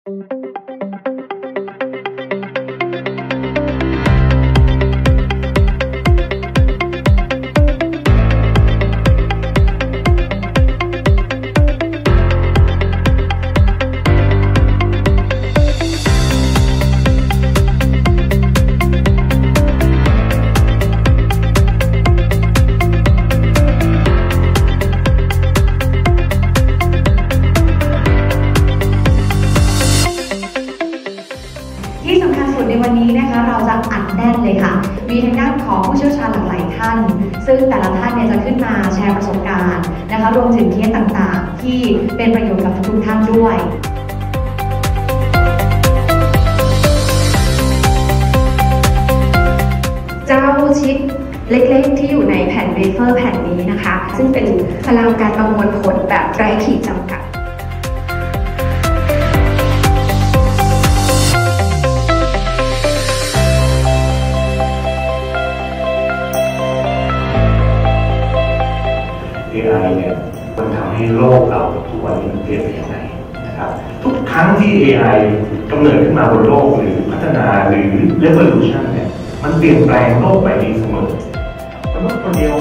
ที่สำคัญสุดในวันนี้นะคะเราจะอัดแน่นเลยค่ะมีทางด้านของผู้เชี่ยวชาญหลากหลายท่านซึ่งแต่ละท่านเนี่ยจะขึ้นมาแชร์ประสบการณ์นะคะรวมถึงเคสต่างๆที่เป็นประโยชน์กับทุกท่านด้วยเจ้าชิปเล็กๆที่อยู่ในแผ่นเวเฟอร์แผ่นนี้นะคะซึ่งเป็นพลังการประมวลผลแบบไร้ขีดจำกัด AI เนี่ยมันทำให้โลกเราทุกวันนี้มันเปลี่ยนไปยังไงนะครับทุกครั้งที่ AI กำเนิดขึ้นมาบนโลกหรือพัฒนาหรือ revolution เนี่ยมันเปลี่ยนแปลงโลกใบนี้เสมอแต่ว่าคนเดียว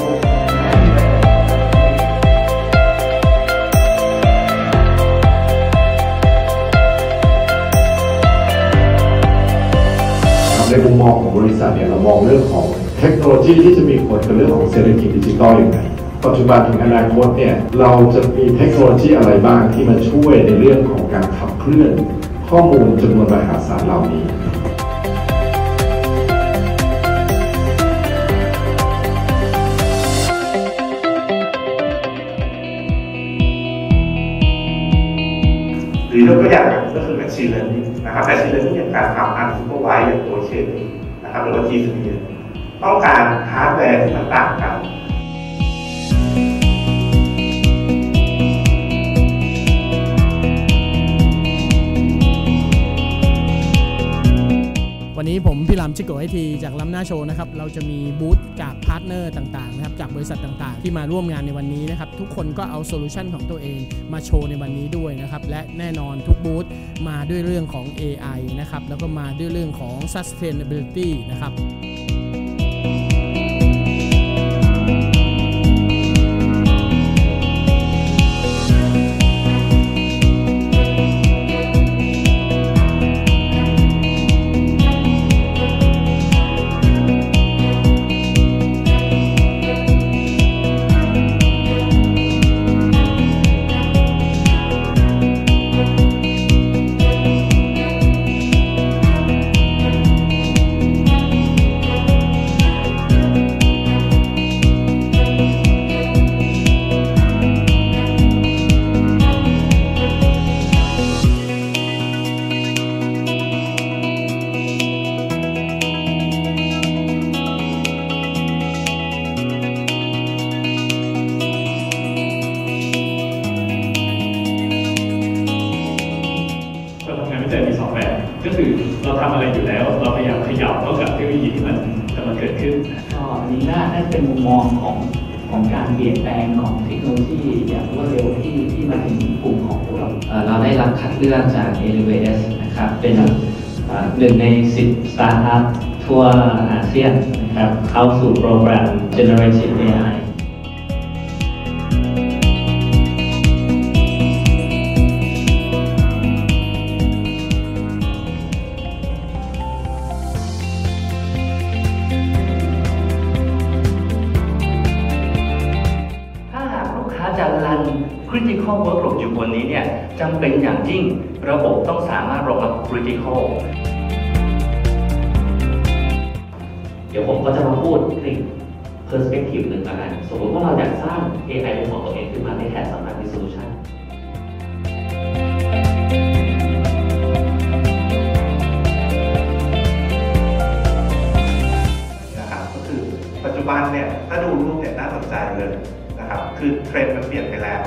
ในมุมมองของบริษัทเนี่ยเรามองเรื่องของเทคโนโลยีที่จะมีผลกับเรื่องของเศรษฐกิจดิจิทัลอย่างไรปัจจุบันถึงอนาคตเนี่ยเราจะมีเทคโนโลยีอะไรบ้างที่มาช่วยในเรื่องของการขับเคลื่อนข้อมูลจำนวนมหาศาลเหล่านี้หรือยกตัวอย่างก็คือ machine learning นะครับ machine learning อย่างการทำ unsupervised อย่างตัวเช่นนะครับหรือว่า GCP ต้องการฮาร์ดแวร์ที่มันต่างกันวันนี้ผมพี่ลำชิโกะไอทีจากล้ำหน้าโชว์นะครับเราจะมีบูธจากพาร์ทเนอร์ต่างๆนะครับจากบริษัทต่างๆที่มาร่วมงานในวันนี้นะครับทุกคนก็เอาโซลูชันของตัวเองมาโชว์ในวันนี้ด้วยนะครับและแน่นอนทุกบูธมาด้วยเรื่องของ AI นะครับแล้วก็มาด้วยเรื่องของ Sustainability นะครับมี2แบบก็คือเราทำอะไรอยู่แล้วเราพยายามขยับเข้ากับเทคโนโลยีที่มันกำลังเกิดขึ้นก็อันนี้น่าเป็นมุมมองของการเปลี่ยนแปลงของเทคโนโลยีอย่างรวดเร็วที่มาถึงกลุ่มของพวกเราเราได้รับคัดเลือกจาก AWS นะครับเป็น1 ใน 10 สตาร์ทอัพทั่วอาเซียนนะครับเข้าสู่โปรแกรม Generative AIจะรัน critical workload อยู่บนนี้เนี่ยจำเป็นอย่างยิ่งระบบต้องสามารถรองรับ critical เดี๋ยวผมก็จะมาพูดใน perspective หนึ่งแล้วกันสมมติว่าเราอยากสร้าง AI เป็นของตัวเองขึ้นมาในแทนสำหรับ solution นะครับก็คือปัจจุบันเนี่ยถ้าดูรูปเนี่ยน่าสนใจเลยนะครับคือเทรนด์มันเปลี่ยนไปแล้ว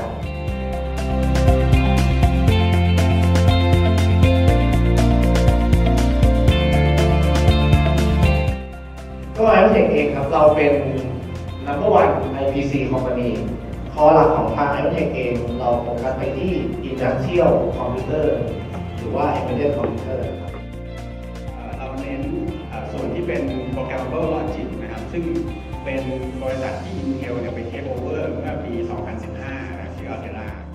ก็ iOTech เองครับเราเป็น number one IPC company คอหลักของทาง iOTech เองเราโฟกัสไปที่ industrial computer หรือว่า embedded computer ครับเราเน้นส่วนที่เป็น programmable logic นะครับซึ่งเป็นบริษัทที่ Intel ไปเทคโอเวอร์เมื่อปี 2015 นะชื่อ Altera